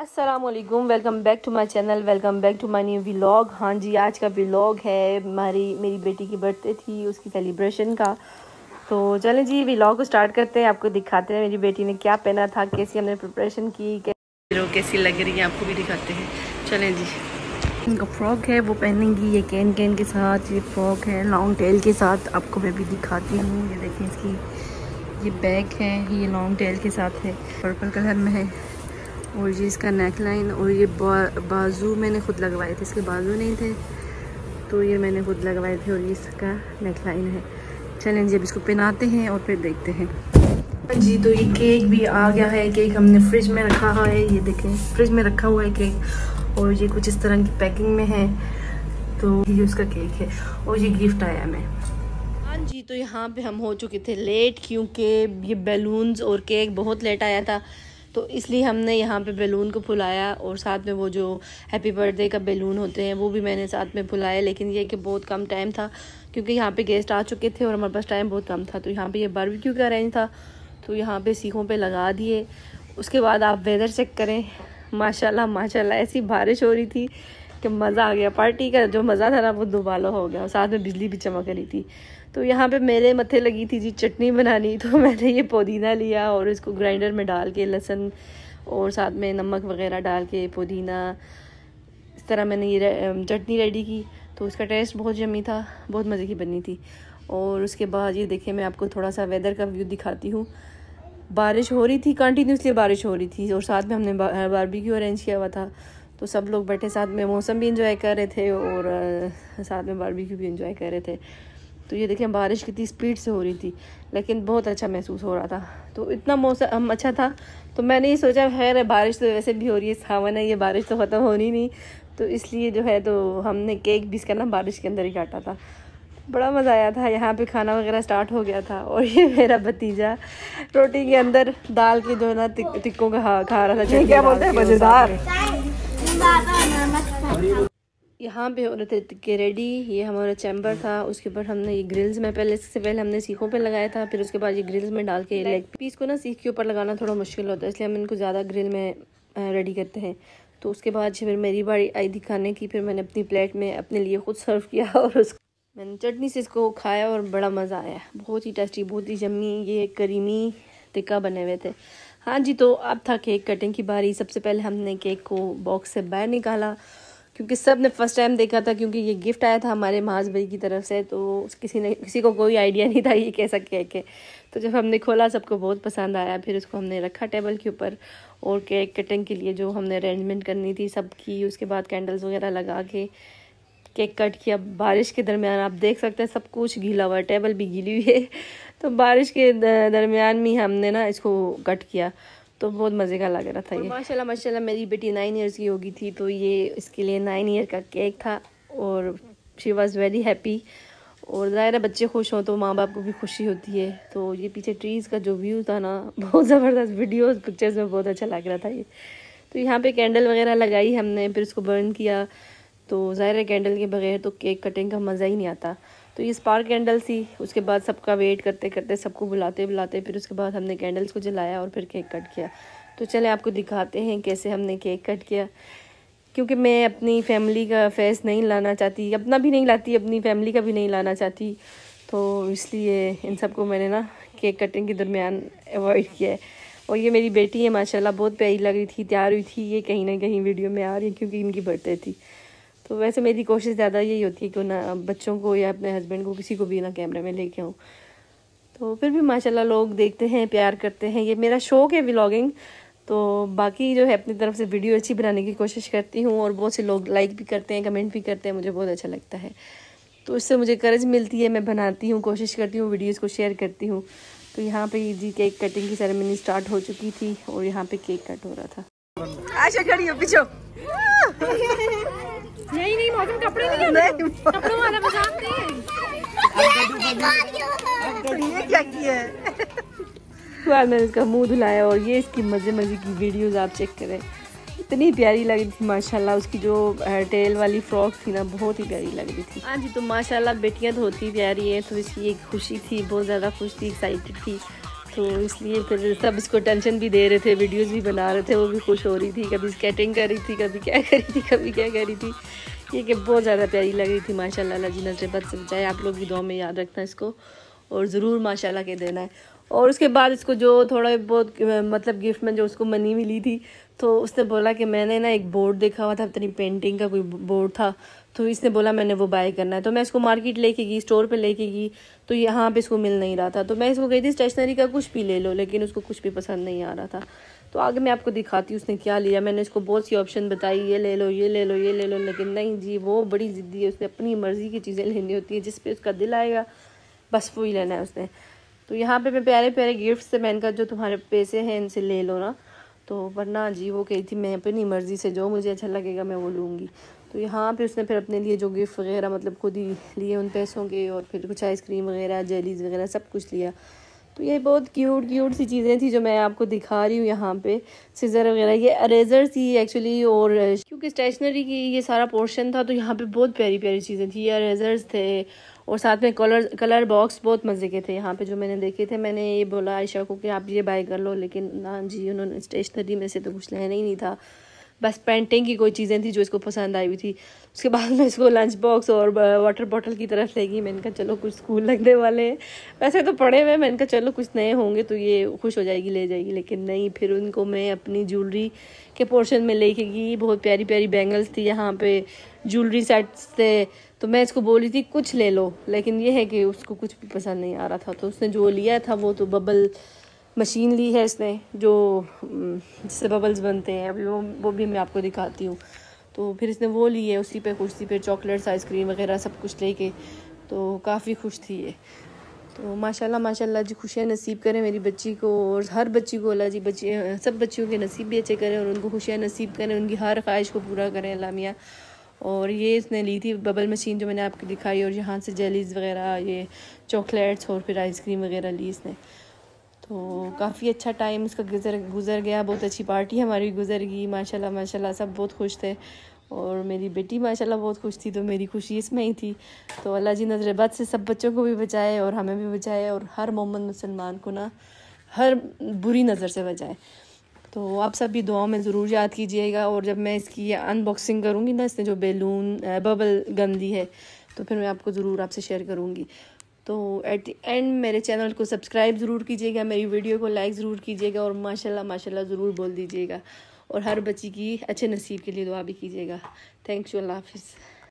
अस्सलामुअलैकुम, welcome back to my channel, welcome back to my new vlog. हाँ जी, आज का व्लॉग है मेरी बेटी की बर्थडे थी, उसकी सेलिब्रेशन का। तो चलें जी, व्लॉग को स्टार्ट करते हैं। आपको दिखाते हैं मेरी बेटी ने क्या पहना था, कैसी हमने प्रिपरेशन की, कैसी लग रही है, आपको भी दिखाते हैं। चलें जी, इनका फ्रॉक है वो पहनेंगी, ये कैन के साथ। ये फ्रॉक है लॉन्ग टेल के साथ, आपको मैं भी दिखाती हूँ। ये देखें, इसकी ये बैग है, ये लॉन्ग टेल के साथ है, पर्पल कलर में है। और ये इसका नेक लाइन, और ये बाजू मैंने खुद लगवाए थे, इसके बाजू नहीं थे तो ये मैंने खुद लगवाए थे। और ये इसका नेक लाइन है। चलें जी, अब इसको पहनाते हैं और फिर देखते हैं। जी, तो ये केक भी आ गया है। केक हमने फ्रिज में रखा है, ये देखें फ्रिज में रखा हुआ है केक। और ये कुछ इस तरह की पैकिंग में है। तो ये उसका केक है और ये गिफ्ट आया मैं। हाँ जी, तो यहाँ पे हम हो चुके थे लेट, क्योंकि ये बैलून्स और केक बहुत लेट आया था, तो इसलिए हमने यहाँ पे बैलून को फुलाया। और साथ में वो जो हैप्पी बर्थडे का बैलून होते हैं वो भी मैंने साथ में फुलाया। लेकिन ये कि बहुत कम टाइम था, क्योंकि यहाँ पे गेस्ट आ चुके थे और हमारे पास टाइम बहुत कम था। तो यहाँ पे ये बारबेक्यू का अरेंज था, तो यहाँ पे सीखों पे लगा दिए। उसके बाद आप वेदर चेक करें, माशाल्लाह माशाल्लाह, ऐसी बारिश हो रही थी कि मज़ा आ गया। पार्टी का जो मज़ा था ना वो दुबाला हो गया, और साथ में बिजली भी चमक रही थी। तो यहाँ पे मेरे मत्थे लगी थी जी चटनी बनानी, तो मैंने ये पुदीना लिया और इसको ग्राइंडर में डाल के, लहसुन और साथ में नमक वगैरह डाल के, पुदीना, इस तरह मैंने ये चटनी रेडी की। तो उसका टेस्ट बहुत यम्मी था, बहुत मज़े की बनी थी। और उसके बाद ये देखिए, मैं आपको थोड़ा सा वेदर का व्यू दिखाती हूँ। बारिश हो रही थी, कंटिन्यूसली बारिश हो रही थी, और साथ में हमने बारबेक्यू अरेंज किया हुआ था। तो सब लोग बैठे साथ में मौसम भी इंजॉय कर रहे थे और साथ में बारबेक्यू भी इंजॉय कर रहे थे। तो ये देखें, बारिश कितनी स्पीड से हो रही थी, लेकिन बहुत अच्छा महसूस हो रहा था। तो इतना मौसम अच्छा था, तो मैंने ये सोचा खैर बारिश तो वैसे भी हो रही है, सावन है, ये बारिश तो ख़त्म होनी नहीं। तो इसलिए जो है, तो हमने केक भी इसका ना बारिश के अंदर ही काटा था। बड़ा मज़ा आया था। यहाँ पे खाना वगैरह स्टार्ट हो गया था, और ये मेरा भतीजा रोटी के अंदर डाल के जो है ना टिक्कों का खा रहा था। क्या बोलते हैं, मज़ेदार। यहाँ पे हो रहे थे टिक्के रेडी। ये हमारा चैम्बर था, उसके ऊपर हमने ये ग्रिल्स में इससे पहले हमने सीखों पे लगाया था, फिर उसके बाद ये ग्रिल्स में डाल के। लेग पीस को ना सीख के ऊपर लगाना थोड़ा मुश्किल होता है, इसलिए हम इनको ज़्यादा ग्रिल में रेडी करते हैं। तो उसके बाद फिर मेरी बारी आई दिखाने की, फिर मैंने अपनी प्लेट में अपने लिए खुद सर्व किया और मैंने चटनी से इसको खाया और बड़ा मज़ा आया। बहुत ही टेस्टी, बहुत ही यम्मी, ये करीमी टिक्का बने हुए थे। हाँ जी, तो अब था केक कटिंग की बारी। सबसे पहले हमने केक को बॉक्स से बाहर निकाला, क्योंकि सब ने फर्स्ट टाइम देखा था, क्योंकि ये गिफ्ट आया था हमारे महाज भाई की तरफ से। तो किसी को कोई आइडिया नहीं था ये कैसा केक है। तो जब हमने खोला, सबको बहुत पसंद आया। फिर उसको हमने रखा टेबल के ऊपर, और केक कटिंग के लिए जो हमने अरेंजमेंट करनी थी सब की। उसके बाद कैंडल्स वगैरह लगा के केक कट किया। बारिश के दरमियान आप देख सकते हैं सब कुछ गीला हुआ है, टेबल भी गीली हुई है। तो बारिश के दरमियान में हमने ना इसको कट किया, तो बहुत मज़े का लग रहा था ये। माशाल्लाह माशाल्लाह, मेरी बेटी 9 ईयर्स की होगी थी, तो ये इसके लिए 9 ईयर का केक था, और शी वॉज़ वेरी हैप्पी। और ज़ाहिर है बच्चे खुश हों तो माँ बाप को भी खुशी होती है। तो ये पीछे ट्रीज़ का जो व्यू था ना, बहुत ज़बरदस्त, वीडियोज़ पिक्चर्स में बहुत अच्छा लग रहा था ये। तो यहाँ पे कैंडल वगैरह लगाई हमने, फिर उसको बर्न किया। तो ज़ाहिर है कैंडल के बगैर तो केक कटिंग का मज़ा ही नहीं आता। तो ये स्पार्क कैंडल थी। उसके बाद सबका वेट करते करते, सबको बुलाते बुलाते, फिर उसके बाद हमने कैंडल्स को जलाया और फिर केक कट किया। तो चले आपको दिखाते हैं कैसे हमने केक कट किया, क्योंकि मैं अपनी फैमिली का फेस नहीं लाना चाहती, अपना भी नहीं लाती, अपनी फैमिली का भी नहीं लाना चाहती। तो इसलिए इन सबको मैंने ना केक कटिंग के दरमियान अवॉइड किया है। और ये मेरी बेटी है, माशाल्लाह बहुत प्यारी लग रही थी, तैयार हुई थी। ये कहीं ना कहीं वीडियो में आ रही है क्योंकि इनकी बर्थडे थी। तो वैसे मेरी कोशिश ज़्यादा यही होती है कि ना बच्चों को या अपने हस्बैंड को, किसी को भी ना कैमरे में लेके आऊँ। तो फिर भी माशाल्लाह लोग देखते हैं, प्यार करते हैं। ये मेरा शौक़ है व्लॉगिंग। तो बाकी जो है अपनी तरफ से वीडियो अच्छी बनाने की कोशिश करती हूँ, और बहुत से लोग लाइक भी करते हैं, कमेंट भी करते हैं, मुझे बहुत अच्छा लगता है। तो इससे मुझे करज मिलती है, मैं बनाती हूँ, कोशिश करती हूँ, वीडियोज़ को शेयर करती हूँ। तो यहाँ पे जी केक कटिंग की सेरेमनी स्टार्ट हो चुकी थी, और यहाँ पे केक कट हो रहा था। आशा खड़ी हो पीछे। नहीं मौसम कपड़े नहीं, कपड़ों वाला मजाक नहीं। ये क्या किया है? बाद मैंने इसका मुंह धुलाया, और ये इसकी मज़े की वीडियोस आप चेक करें। इतनी प्यारी लग रही थी माशाल्लाह। उसकी जो टेल वाली फ्रॉक थी ना, बहुत ही प्यारी लग रही थी। हाँ जी, तो माशाल्लाह बेटियां तो होती प्यारी है, तो इसकी एक खुशी थी, बहुत ज़्यादा खुश थी, एक्साइटेड थी। तो इसलिए फिर सब इसको टेंशन भी दे रहे थे, वीडियोस भी बना रहे थे, वो भी खुश हो रही थी, कभी स्केटिंग कर रही थी, कभी क्या कर रही थी, कभी क्या कर रही थी। ये कि बहुत ज़्यादा प्यारी लग रही थी माशाल्लाह। अल्लाह जी नज़र बद से बचाए। आप लोग भी दुआ में याद रखना इसको और ज़रूर माशाल्लाह के देना है। और उसके बाद इसको जो थोड़ा बहुत मतलब गिफ्ट में जो उसको मनी मिली थी, तो उसने बोला कि मैंने ना एक बोर्ड देखा हुआ था, अपनी पेंटिंग का कोई बोर्ड था, तो इसने बोला मैंने वो बाय करना है। तो मैं इसको मार्केट लेके गई, स्टोर पे लेके गई, तो यहाँ पे इसको मिल नहीं रहा था। तो मैं इसको गई थी स्टेशनरी का कुछ भी ले लो, लेकिन उसको कुछ भी पसंद नहीं आ रहा था। तो आगे मैं आपको दिखाती हूँ उसने क्या लिया। मैंने इसको बहुत सी ऑप्शन बताई, ये ले लो, ये ले लो, ये ले लो, लेकिन नहीं जी, वो बड़ी ज़िद्दी है, उसने अपनी मर्ज़ी की चीज़ें लेनी होती है, जिस पे उसका दिल आएगा बस वही लेना है उसने। तो यहाँ पे मैं प्यारे प्यारे गिफ्ट से मैंने कहा जो तुम्हारे पैसे हैं इनसे ले लो ना, तो वरना जी वो कही थी मैं अपनी मर्ज़ी से जो मुझे अच्छा लगेगा मैं वो लूँगी। तो यहाँ पे उसने फिर अपने लिए जो गिफ्ट वगैरह मतलब खुद ही लिए उन पैसों के, और फिर कुछ आइसक्रीम वगैरह, जेलीज़ वगैरह सब कुछ लिया। तो ये बहुत क्यूट सी चीज़ें थी जो मैं आपको दिखा रही हूँ यहाँ पे। सीज़र वगैरह, ये अरेज़र थी एक्चुअली, और क्योंकि स्टेशनरी की ये सारा पोर्शन था तो यहाँ पे बहुत प्यारी प्यारी चीज़ें थी। ये अरेज़र्स थे और साथ में कलर बॉक्स बहुत मज़े के थे यहाँ पे जो मैंने देखे थे। मैंने ये बोला आयशा को कि आप ये बाय कर लो, लेकिन ना जी, उन्होंने स्टेशनरी में से तो कुछ लेना ही नहीं था, बस पेंटिंग की कोई चीज़ें थी जो इसको पसंद आई हुई थी। उसके बाद मैं इसको लंच बॉक्स और वाटर बॉटल की तरफ ले गई। मैंने कहा चलो कुछ स्कूल लगने वाले हैं, वैसे तो पड़े हुए, मैंने कहा चलो कुछ नए होंगे तो ये खुश हो जाएगी, ले जाएगी, लेकिन नहीं। फिर उनको मैं अपनी ज्वेलरी के पोर्शन में लेके गई। बहुत प्यारी प्यारी बैंगल्स थी यहाँ पे, ज्वेलरी सेट्स थे। तो मैं इसको बोली थी कुछ ले लो, लेकिन ये है कि उसको कुछ भी पसंद नहीं आ रहा था। तो उसने जो लिया था वो तो बबल मशीन ली है इसने, जो जिससे बबल्स बनते हैं, अभी वो भी मैं आपको दिखाती हूँ। तो फिर इसने वो ली है, उसी पे खुश थी। फिर चॉकलेट्स, आइसक्रीम वगैरह सब कुछ लेके, तो काफ़ी खुश थी ये। तो माशाल्लाह माशाल्लाह जी, खुशियाँ नसीब करें मेरी बच्ची को, और हर बच्ची को अल्लाह जी सब बच्चियों के नसीब भी अच्छे करें और उनको खुशियाँ नसीब करें, उनकी हर ख्वाहिश को पूरा करें अल्लाह मियाँ। और ये इसने ली थी बबल मशीन जो मैंने आपको दिखाई, और यहाँ से जेलीज़ वगैरह, ये चॉकलेट्स और फिर आइसक्रीम वगैरह ली इसने। तो काफ़ी अच्छा टाइम इसका गुज़र गया, बहुत अच्छी पार्टी हमारी गुज़र गई माशाल्लाह माशाल्लाह। सब बहुत खुश थे और मेरी बेटी माशाल्लाह बहुत खुश थी, तो मेरी खुशी इसमें ही थी। तो अल्लाह जी नज़र बद से सब बच्चों को भी बचाए और हमें भी बचाए, और हर मोमिन मुसलमान को ना हर बुरी नज़र से बचाए। तो आप सब भी दुआओं में ज़रूर याद कीजिएगा। और जब मैं इसकी अनबॉक्सिंग करूँगी ना, इसने जो बैलून बबल गम दी है, तो फिर मैं आपको ज़रूर आपसे शेयर करूँगी। तो एट द एंड मेरे चैनल को सब्सक्राइब ज़रूर कीजिएगा, मेरी वीडियो को लाइक ज़रूर कीजिएगा, और माशाल्लाह माशाल्लाह ज़रूर बोल दीजिएगा, और हर बच्ची की अच्छे नसीब के लिए दुआ भी कीजिएगा। थैंक यू, अल्लाह हाफिज़।